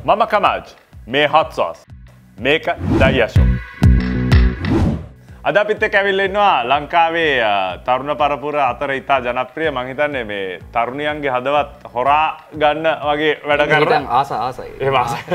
මම කමාජ් මේ hot sauce මේක දයෂෝ අද අපිත් එක්ක ඇවිල්ලා ඉන්නවා ලංකාවේ තරුණ පරපුර අතර ඉතා ජනප්‍රිය මං හිතන්නේ මේ තරුණියන්ගේ හදවත් හොරා ගන්න වගේ වැඩ කරන ආසයි ඒ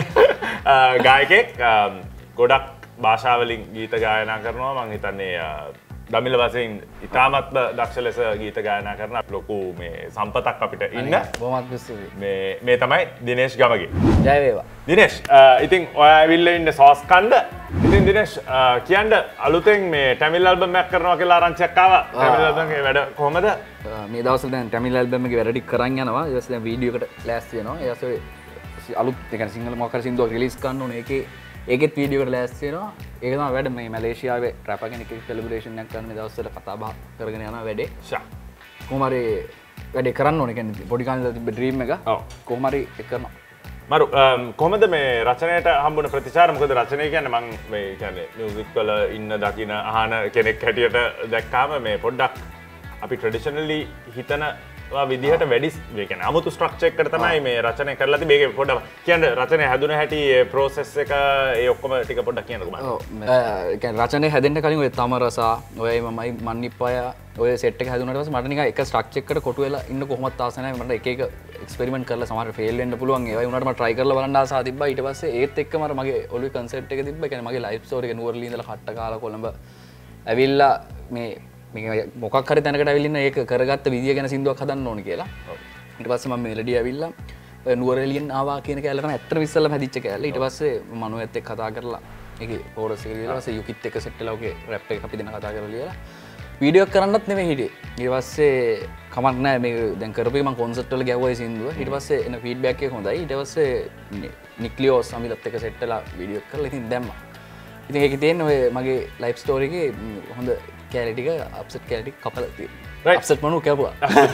ගායකෙක් ගොඩක් භාෂාවලින් ගීත ගායනා කරනවා මං හිතන්නේ දමිළ වශයෙන් ඉතාමත්ම දක්ෂ ලෙස ගීත ගායනා කරන ලොකු මේ සම්පතක් අපිට ඉන්න බොහොමත් ස්තුතියි මේ තමයි දිනේෂ් ගමගේ ජය වේවා දිනේෂ් ඉතින් ඔයා ඇවිල්ලා ඉන්නේ සෝස් කණ්ඩ ඉතින් දිනේෂ් කියන්න අලුතෙන් මේ ටැමිල් ඇල්බම් එකක් කරනවා කියලා ආරංචියක් ආවා ටැමිල් ඇල්බම් එකේ වැඩ කොහමද මේ දවස්වල දැන් ටැමිල් ඇල්බම් එකේ වැඩ ටික කරන් යනවා ඊට පස්සේ දැන් වීඩියෝ එකට ලෑස්ති වෙනවා ඊට පස්සේ අලුත් ඒ කියන්නේ සිංහල මොකක් හරි සින්දුවක් රිලීස් කරන්න ඕනේ ඒකෙත් වීඩියෝ එකට ලෑස්ති වෙනවා ඒක තමයි වැඩ මේ මැලේසියාවේ රැප් කෙනෙක් සෙලිබ්‍රේෂන් එකක් කරන මේ දවස්වල කතා බහ කරගෙන යනවා වැඩේ කොහොම හරි වැඩේ කරන්න ඕනේ කියන්නේ පොඩි කාලේ තිබ්බ ඩ්‍රීම් එක කොහොම හරි ඒක කරනවා මරු කොහොමද මේ රචනයට හම්බුන ප්‍රතිචාර මොකද රචනය කියන්නේ මම මේ කියන්නේ මියුසික් වල ඉන්න දකින අහන කෙනෙක් හැටියට දැක්කාම මේ පොඩ්ඩක් අපි ට්‍රැඩිෂනලි හිතන විදිහට වැඩි ඒ කියන්නේ 아무තු ස්ට්‍රක්චර් එකකට තමයි මේ රචනය කරලා තිබේ මේක පොඩ්ඩක් කියන්නේ රචනය හැදුන හැටි ඒ process එක ඒ ඔක්කොම ටික පොඩ්ඩක් කියන්නකෝ මම ඔව් ඒ කියන්නේ රචනය හැදෙන්න කලින් ඔය තමරසා ඔය මමයි මන්නිප්පය ඔය සෙට් එක හැදුනට පස්සේ මට නිකන් එක ස්ට්‍රක්චර් එකකට කොටු වෙලා ඉන්න කොහොමවත් ආස නැහැ මට එක එක එක්ස්පෙරිමන්ට් කරලා සමහර ෆේල් වෙන්න පුළුවන් ඒවයි උනාට මම try කරලා බලන්න ආසාව තිබ්බා ඊට පස්සේ ඒත් එක්කම අර මගේ ඔළුවේ concept එක තිබ්බා කියන්නේ මගේ life story එක නුවරඑළිය ඉඳලා කට්ට කාලා කොළඹ ඇවිල්ලා මේ මොකක් හරි තැනකට ඇවිල්ලා ඒක කරගත්ත විදිය ගැන සින්දුවක් හදන්න ඕනේ කියලා. ඊට පස්සේ මම මෙලඩි ඇවිල්ලා ඔය නුවරඑළියෙන් ආවා කියන කැලේ තමයි ඇත්තටම ඉස්සෙල්ලාම හැදිච්ච කැලේ. ඊට පස්සේ මනුවත් එක්ක කතා කරලා ඒකේ කෝරස් එක ලියලා ඊට පස්සේ යුකිත් එක්ක සෙට් වෙලා ඔගේ රැප් එක අපි දෙන්න කතා කරලා ලියලා වීඩියෝ කරන්නත් නෙමෙයි හිටියේ. ඊට පස්සේ කමක් නැහැ මේ දැන් කරපේ මම කොන්සර්ට් වල ගැව්වා ඒ සින්දුව. ඊට පස්සේ එන ෆීඩ්බැක් එක හොඳයි. ඊට පස්සේ නික්ලියෝ සමිලත් එක්ක සෙට් වෙලා වීඩියෝ කරලා ඉතින් දැම්මා. ඉතින් ඒකේ තියෙන ඔය මගේ ලයිෆ් ස්ටෝරි එකේ හොඳ කැලටික අප්සෙට් කැලටික් කපලා තියෙනවා. අප්සෙට් මනු කැපුවා.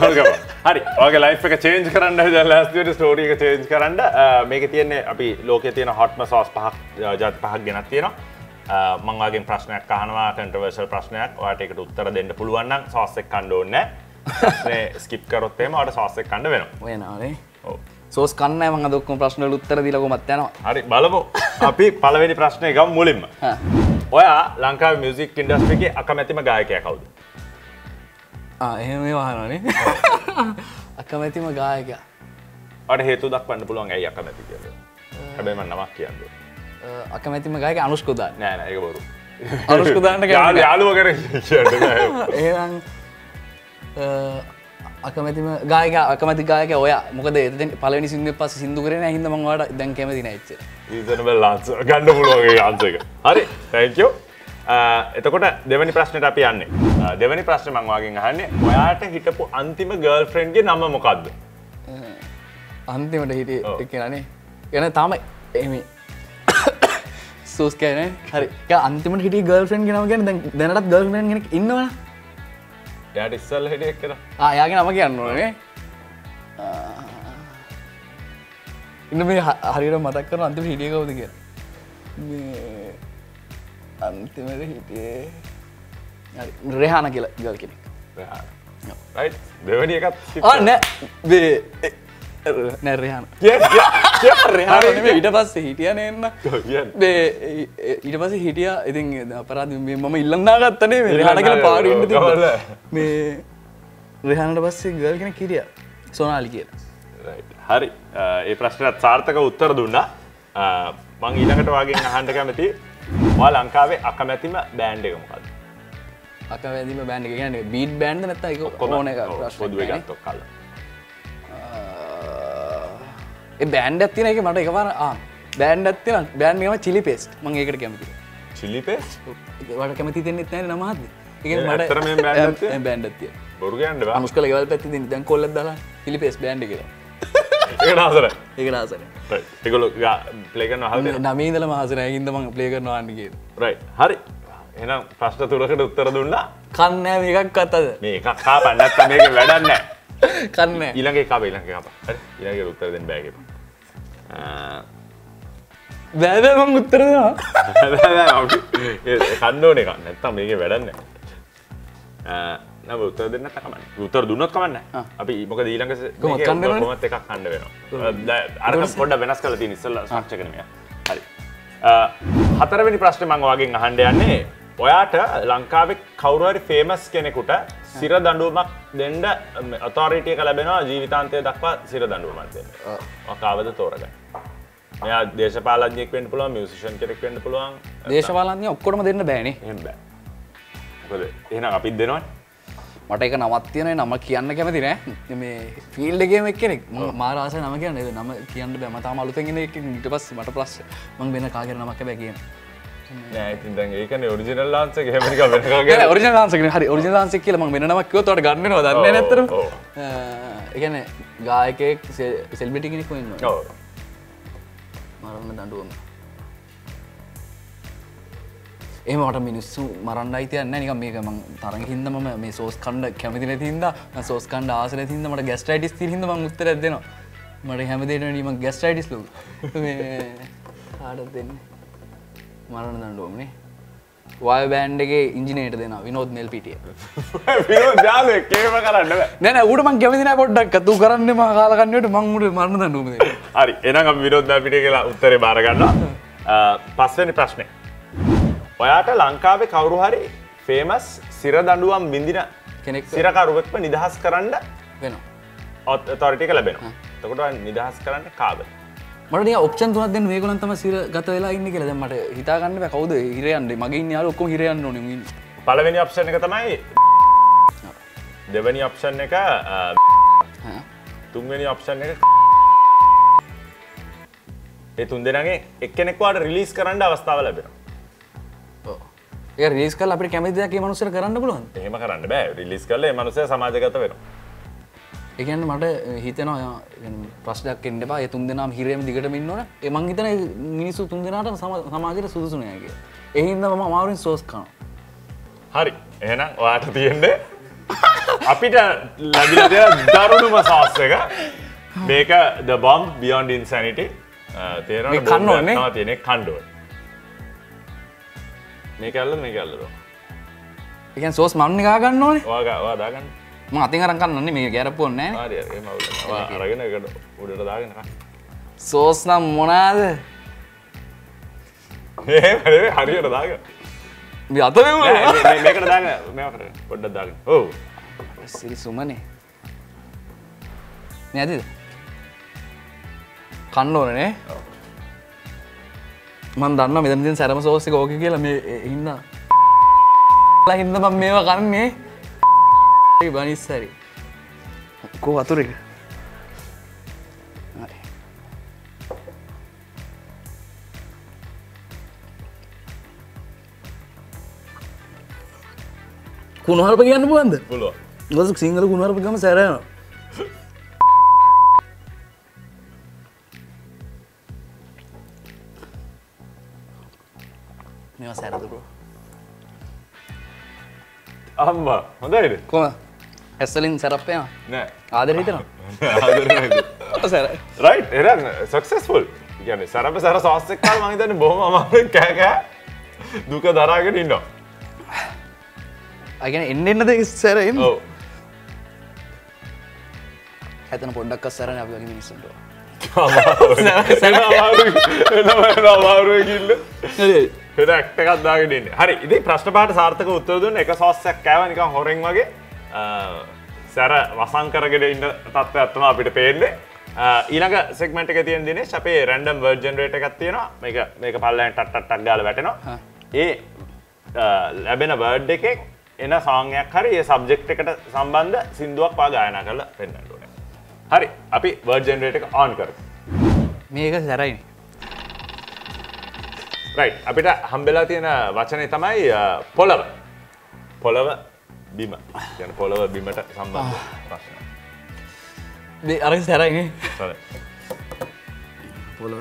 හරි. ඔයගේ ලයිෆ් එක චේන්ජ් කරන්න දැන් ලාස්ට් විදියට ස්ටෝරි එක චේන්ජ් කරන්න මේකේ තියෙන්නේ අපි ලෝකයේ තියෙන හොට්ම සෝස් පහක් ජාති පහක් ගෙනත් තියෙනවා. මම ඔයගෙන් ප්‍රශ්නයක් අහනවා කන්ට්‍රොවර්ෂල් ප්‍රශ්නයක්. ඔයාට ඒකට උත්තර දෙන්න පුළුවන් නම් සෝස් එක කන්න ඕනේ නැහැ. ප්‍රශ්නේ ස්කිප් කරොත් එහෙම ඔයාට සෝස් එක කන්න වෙනවා. වෙනවානේ. ඔව්. සෝස් කන්න නැහැ මම අද ඔක්කොම ප්‍රශ්න වල උත්තර දීලා කොහමත් යනවා. හරි බලමු. අපි පළවෙනි ප්‍රශ්නේ ගමු මුලින්ම. ඔයා ලංකාවේ මියුසික් ඉන්ඩස්ට්‍රි එකේ අකමැතිම ගායකයා කවුද? එහෙම මේවා අහනවනේ. අකමැතිම ගායකයා. ඔයාට හේතු දක්වන්න පුළුවන් ඇයි අකමැති කියලා. හැබැයි මම නමක් කියන්නේ. අකමැතිම ගායකයා අනුෂ්කුදාන්. නෑ නෑ ඒක බොරු. අනුෂ්කුදාන්ට කියන්නේ යාළුවා කරේ කියන්නේ. එහෙනම් අකමැතිම ගායකයා අකමැති ගායකයා ඔයා. මොකද එතෙන් පළවෙනි සින්දුවේ පස්සේ සින්දු කරේ නැහැ හින්දා මම ඔයාට දැන් කැමති නැහැ ඉච්චර. රීසනබල් ආන්සර් ගන්න පුළුවන් ඒ ආන්සර් එක. හරි. thank you. එතකොට දෙවෙනි ප්‍රශ්නෙට අපි යන්නේ. දෙවෙනි ප්‍රශ්නේ මම ඔයාගෙන් අහන්නේ ඔයාට හිටපු අන්තිම ගර්ල්ෆ්‍රෙන්ඩ් ගේ නම මොකද්ද? අන්තිමට හිටියේ ඒ කියලානේ. يعني තාම එහෙම සෝස් කියන්නේ හරි. ඒ අන්තිමට හිටියේ ගර්ල්ෆ්‍රෙන්ඩ් ගේ නම කියන්නේ දැන් දැනටත් ගර්ල්ෆ්‍රෙන්ඩ් කෙනෙක් ඉන්නවනේ. එයාට ඉස්සල්ලා හිටියේ එක්කද? එයාගේ නම කියන්න ඕනේ. ඉන්න මේ හරියට මතක් කරන අන්තිමට හිටියේ කවුද කියලා. මේ අන්තිමට හිටියේ හරි රෙහාන කියලා ගර්ල් කෙනෙක්. රෙහාන. රයිට්. දෙවෙනි එකත් නෑ මේ නෑ රෙහාන. රෙහාන නෙමෙයි ඊට පස්සේ හිටියා නේ එන්න. මේ ඊට පස්සේ හිටියා ඉතින් අපරාධ මම ඉල්ලන්න දාගත්තා නේ මේ රෙහාන කියලා පාඩු ඉන්න තිබ්බා. මේ රෙහානට පස්සේ ගර්ල් කෙනෙක් හිටියා. සෝනාලි කියලා. රයිට්. හරි. ඒ ප්‍රශ්නට සාර්ථකව උත්තර දුන්නා. මම ඊළඟට වාගෙන් අහන්න කැමතියි ඔයා ලංකාවේ අකමැතිම බෑන්ඩ් එක මොකද්ද? අකමැතිම බෑන්ඩ් එක කියන්නේ බීට් බෑන්ඩ්ද නැත්නම් ඒක ඕන එක පොදුවේ ගත්තොත් කල්ලා. ඒ බෑන්ඩ් එකක් තියෙන එක මට එකපාර බෑන්ඩ් එකක් තියෙන බෑන්ඩ් එකම චිලි පේස්ට් මම ඒකට කැමතියි. Chilli paste? ඔයාලට කැමති දෙන්නෙත් නැහැ නම හද්ද? ඒ කියන්නේ මට අතර මේ බෑන්ඩ් එකක් තියෙන බෑන්ඩ් එකක් තියෙන. බොරු කියන්නේ බෑ. අනුස්කල ගෙවල් පැත්තේ දෙන්න දැන් කොල්ලක් දාලා චිලි පේස්ට් බෑන්ඩ් එක කියලා. ඒක නාසරයි. ඒක නාසරයි. රයිට්. ඒගොල්ලෝ ප්ලේ කරනවා හරිද? නමේ ඉඳලා මාසරයි හින්ද මම ප්ලේ කරනවා අන්න කියලා. රයිට්. හරි. එහෙනම් ප්‍රශ්න තුනකට උත්තර දුන්නා. කන්නේ නැහැ මේකක්වත් අද. මේ එකක් කාපන්න නැත්තම් මේක වැඩක් නැහැ. කන්නේ. ඊළඟ එක කාප ඊළඟ එක කාප. හරි. ඊළඟට උත්තර දෙන්න බෑ කියලා. බෑ බෑ මම උත්තර දෙනවා. බෑ බෑ කන්න ඕනේ එකක් නැත්තම් මේකේ වැඩක් නැහැ. නෑ උත්තර දෙන්න කමන්නේ. උත්තර දුන්නොත් කමන්නේ. අපි මොකද ඊළඟ කොහොමත් එකක් කන්න වෙනවා. අර පොඩ්ඩක් වෙනස් කරලා තියෙන ඉස්සෙල්ලා ස්ට්‍රක්චර් එක නෙමෙයි. හරි. හතරවෙනි ප්‍රශ්නේ මම ඔයාගෙන් අහන්න යන්නේ ඔයාට ලංකාවේ කවුරු හරි ෆේමස් කෙනෙකුට සිර දඬුවමක් දෙන්න ඔතොරිටි එක ලැබෙනවා ජීවිතාන්තය දක්වා සිර දඬුවමක් දෙන්න. ඔයා කාවද තෝරගන්නේ? මෙයා දේශපාලඥයෙක් වෙන්න පුළුවන්, මියුසිෂියන් කෙනෙක් වෙන්න පුළුවන්. දේශපාලඥය ඔක්කොටම දෙන්න බෑනේ. එහෙම බෑ. මොකද එහෙනම් අපිත් දෙනවනේ. මට එක නමක් තියෙනවා නම කියන්න කැමති නෑ මේ ෆීල්ඩ් එකේම එක්කෙනෙක් මම මාර ආසයි නම කියන්නේ නම කියන්න බෑ මම තාම අලුතෙන් එන එකෙක් ඊට පස්සේ මට ප්‍රශ්න මම වෙන කාගේ නමක් හැබැයි කියන්නේ නෑ ඉතින් දැන් ඒකනේ ඔරිජිනල් ආන්සර් එක එහෙම නිකන් වෙන කාගේ නෑ ඔරිජිනල් ආන්සර් එක හරි ඔරිජිනල් ආන්සර් කියලා මම වෙන නමක් කිව්වොත් ඔයාලට ගන්න වෙනවා දන්නේ නැත්තරම ඒ කියන්නේ ගායකයෙක් සෙලිබ්‍රිටි කෙනෙක් වෙන්නවා ඔව් මරන්න දඬුවම එහෙම මට මිනිස්සු මරන්න අයිතියක් නැහැ නිකන් මේක මං තරඟ හින්දා මම මේ සෝස් කන්න කැමති නැති හින්දා මම සෝස් කන්න ආස නැති හින්දා මට ગેස්ට්‍රයිටිස් තියෙන හින්දා මං උත්තරයක් දෙනවා මට හැමදේටම මම ગેස්ට්‍රයිටිස් ලු මේ කාටද දෙන්නේ මරන්න දඬුවමනේ වායු බෑන්ඩ් එකේ ඉංජිනේරට දෙනවා විනෝද් මෙල්පිටිය විනෝද් යාළුවෙක් කේම කරන්න බෑ නෑ නෑ ඌට මං කැමති නෑ පොඩ්ඩක් තු කරන්නේ මම කාලා කන්නේට මං ඌට මරන්න දඬුවම දෙනවා හරි එහෙනම් අපි විනෝද් මෙල්පිටිය කියලා උත්තරේ බාර ගන්නවා පස්වෙනි ප්‍රශ්නේ ඔයාට ලංකාවේ කවුරු හරි ෆේමස් සිර දඬුවම් බින්දින කෙනෙක් සිරකරුවෙක්ව නිදහස් කරන්න වෙනවා ඔතොරිටි එක ලැබෙනවා එතකොට නිදහස් කරන්න කාද මට නිකන් ඔප්ෂන් තුනක් දෙන්න මේගොල්ලන් තමයි සිර ගත වෙලා ඉන්නේ කියලා දැන් මට හිතා ගන්න බෑ කවුද හිර යන්නේ මගේ ඉන්නේ යාළුවෝ ඔක්කොම හිර යන්න ඕනේ මම පළවෙනි ඔප්ෂන් එක තමයි දෙවෙනි ඔප්ෂන් එක තුන්වෙනි ඔප්ෂන් එක ඒ තුන් දෙනාගේ එක්කෙනෙක් වාට රිලීස් කරන්න අවස්ථාව ලැබෙනවා ඒ රිලීස් කරලා අපිට කැමති දෙයක් ඒ මනුස්සයාට කරන්න පුළුවන්. එහෙම කරන්න බෑ. රිලීස් කරලා ඒ මනුස්සයා සමාජගත වෙනවා. ඒ කියන්නේ මට හිතෙනවා ප්‍රශ්නයක් එන්න එපා. ඒ තුන් දෙනාම හිරේම දිගටම ඉන්න ඕන. ඒ මං හිතන්නේ මිනිස්සු තුන් දෙනාටම සමාජයට සුදුසු නෑ කියලා. ඒ හින්දා මම අමාරුවෙන් සෝස් කරනවා. හරි. එහෙනම් ඔයාට තියෙන්නේ අපිට ලැබිලා තියෙන දරුණුම සෝස් එක. මේක The Bomb Beyond Insanity. තේරෙනවද? මේ කන්න ඕනේ. තමයි තියෙන්නේ කන්න ඕනේ. මේක ඇල්ලද මේක ඇල්ලද? ඒ කියන්නේ සෝස් මම නිකා ගන්න ඕනේ. ඔයා දාගන්න. මම අතින් අරන් කන්නන්නේ මේක ගැරප්පුවක් නැහැ. හරි හරි එහෙම අවුල. ඔයා අරගෙන ඒකට උඩට දාගෙන කන්න. සෝස් නම් මොනවාද? එහෙම නෙවෙයි හරියට දාගන්න. මේ අත මෙව මේකට දාගන්න. මේවා කරගෙන පොඩ්ඩක් දාගන්න. ඔව්. සිරි සුමනේ. මේ ඇදිද? කන්න ඕනේ නේ? ඔව්. මම දන්නවා මෙතන තියෙන සැරම සෝස් එක ඕකේ කියලා මේ හින්දා ලා හින්දා මම මේවා කන්නේ ඒ බනිස්සරි කෝ වතුර එක හරි කුණුහරුප කියන්න පුළුවන්ද? පුළුවන්. මොකද සිංහල කුණුහරුප ගම සැර යනවා. මේවා සැරද බ්‍රෝ. අම්මා හොඳයිද? කොහමද? ඇස්වලින් සැරප් යනවා? නෑ. ආදරේ හිතනවා? ආදරේ නේද? සැරයි. රයිට් එහෙනම් සක්සස්ෆුල්. කියන්නේ සරප සර සෝස් එක කාලා මම හිතන්නේ බොහොම අමාරුවෙන් කෑ කෑ දුක දරාගෙන ඉන්නවා. අය කියන්නේ එන්න ඉස්සර එන්න. ඔව්. හැතන පොඩ්ඩක් අස්සරනේ අපි වගේ මිනිස්සුන්ට. අමාරුයි කිල්ල. හෙට ඇක්ට් එකක් දාගෙන ඉන්නේ. හරි. ඉතින් ප්‍රශ්න පහට සාර්ථකව උත්තර දුන්න එක සෝස් එකක් කෑවා නිකන් හොරෙන් වගේ. සැර වසන් කරගෙන ඉන්න තත්ත්වයක් තමයි අපිට පේන්නේ. ඊළඟ සෙග්මන්ට් එකේ තියෙන දිනේෂ් අපේ රැන්ඩම් වර්ඩ් ජෙනරේටර් එකක් තියෙනවා. මේක පල්ලෙන් ටක් ටක් ටක් ගාලා වැටෙනවා. ඒ ලැබෙන වර්ඩ් එකෙන් එන සෝං එකක් හරි ඒ සබ්ජෙක්ට් එකට සම්බන්ධ සින්දුවක් පා ගායනා කරලා පෙන්නන්න ඕනේ. හරි. අපි වර්ඩ් ජෙනරේටර් එක ඔන් කරමු. මේක සැරයිනේ. රයිට්. අපිට හම්බෙලා තියෙන වචනේ තමයි පොළව. පොළව බිම. කියන්නේ පොළව බිමට සම්බන්ධ ප්‍රශ්න. මේ අර සැරයිනේ. සරයි. පොළව.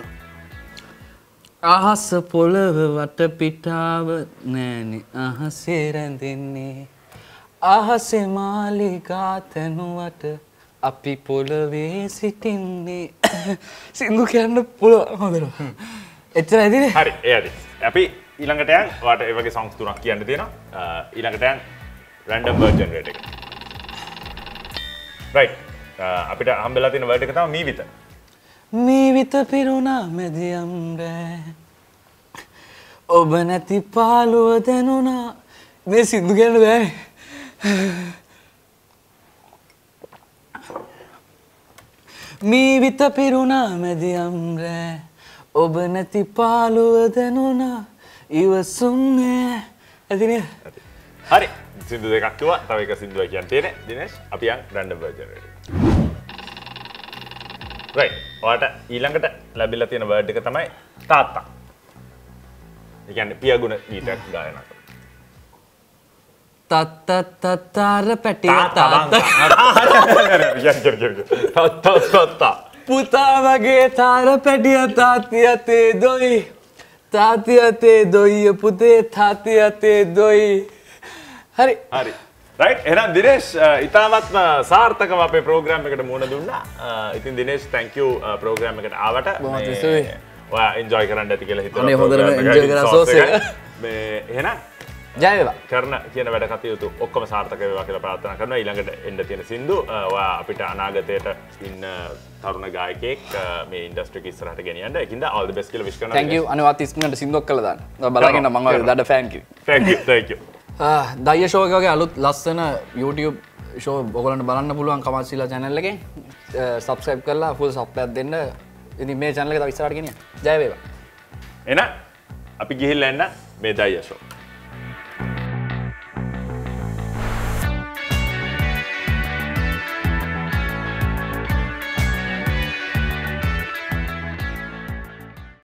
අහස පොළව වටපිටාව නෑනේ අහසේ රැඳෙන්නේ. අහසේ මාලිගා තනුවට අපි පොළවේ සිටින්නේ. සිංදු කියන්න පුළුවන් හොඳට. එච්චර ඇදිනේ? හරි, ඒ ඇති. අපි ඊළඟට යන් ඔයාලට ඒ වගේ songs තුනක් කියන්න තියෙනවා. ඊළඟට යන් රැන්ඩම් වර්ජන් රේට් එක. රයිට්. අපිට හම්බෙලා තියෙන වර්ඩ් එක තමයි මීවිත. මීවිත පිරුණා මැදියම් රෑ ඔබ නැති පාළුව දැනුණා මේ සින්දු කියන්න බෑ. මීවිත පිරුණා මැදියම් රෑ ඔබ නැති පාළුව දැනුණා ඉවසුන්නේ ඇතිනේ. හරි. සින්දු දෙකක් කිව්වා. තව එක සින්දුවක් කියන්න තියෙන්නේ. දිනේෂ් අපි යන් රැන්ඩම් වර්ජන් රේට් එක. රයිට්. ඔයාලට ඊළඟට ලැබිලා තියෙන වර්ඩ් එක තමයි තාත්තා. ඒ කියන්නේ පියගුණ ගීතයක් ගායනා කරනවා. තත්තත්තර පැටිය තාත්තා පුතා වගේ තාර පැටිය තාත්ති අතේ දොයි තාත්ති අතේ දොයිය පුතේ තාත්ති අතේ දොයි. හරි හරි. රයිට්. එහෙනම් දිනේෂ් ඉතාමත්ම සාර්ථකව අපේ ප්‍රෝග්‍රෑම් එකට මුණ දුන්නා. ඉතින් දිනේෂ් thank you ප්‍රෝග්‍රෑම් එකට ආවට. බොහොම ස්තුතියි. ඔයා එන්ජොයි කරන්න ඇති කියලා හිතනවා. අනේ හොඳටම එන්ජොයි කරා සෝස් එක. මේ එහෙනම් ජය වේවා. කරන කියන වැඩ කටයුතු ඔක්කොම සාර්ථක වේවා කියලා ප්‍රාර්ථනා කරනවා. ඊළඟට එන්න තියෙන සින්දු ඔයා අපිට අනාගතයට ඉන්න තරුණ ගායකයෙක් මේ ඉන්ඩස්ට්‍රි එක ඉස්සරහට ගෙනියන්න. ඒකින්ද all the best කියලා wish කරනවා. thank you. අනිවාර්ය ඉස්මනට සින්දුවක් කළා දාන්න. බලාගෙන මම වගේ දඩ ෆෑන් කිව්වේ. thank you. දයිය ෂෝ එක වගේ අලුත් ලස්සන YouTube ෂෝ ඔයගොල්ලන්ට බලන්න පුළුවන් කමල්සිලා channel එකෙන් subscribe කරලා full support එකක් දෙන්න. ඉතින් මේ channel එක තව ඉස්සරහට ගෙනියන්න. ජය වේවා. එහෙනම් අපි ගිහිල්ලා එන්න මේ දයිය ෂෝ.